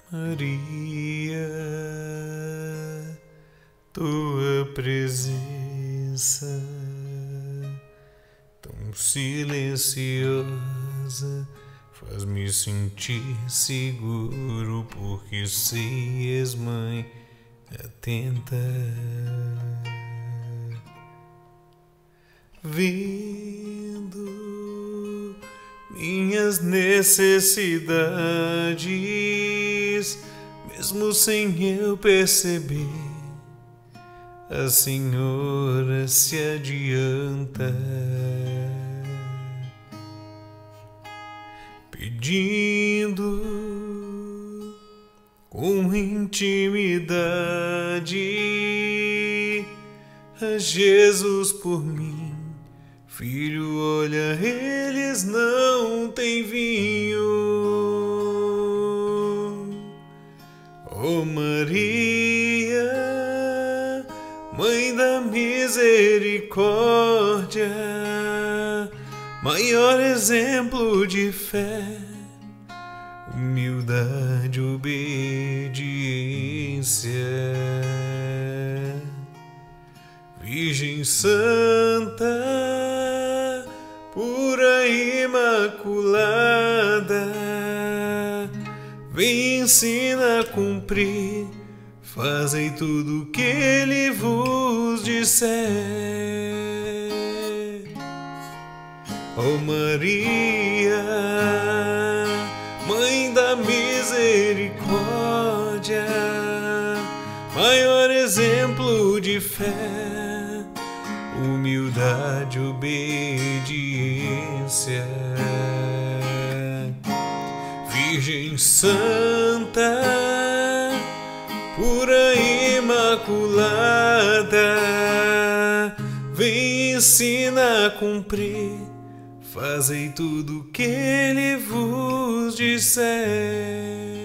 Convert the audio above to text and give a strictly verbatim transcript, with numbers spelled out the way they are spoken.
Maria, tua presença tão silenciosa faz-me sentir seguro, porque sei és mãe atenta, vendo minhas necessidades, mesmo sem eu perceber. A Senhora se adianta, pedindo com intimidade a Jesus por mim. Filho, olha, eles não têm vinho. Oh Maria, Mãe da misericórdia, maior exemplo de fé, humildade, obediência. Virgem Santa, pura e imaculada, vem ensina a cumprir, fazei tudo o que Ele vos disser. Oh Maria, Mãe da misericórdia, maior exemplo de fé, humildade, obediência. Virgem Santa, pura e imaculada, vem ensina a cumprir, fazei tudo o que Ele vos disser.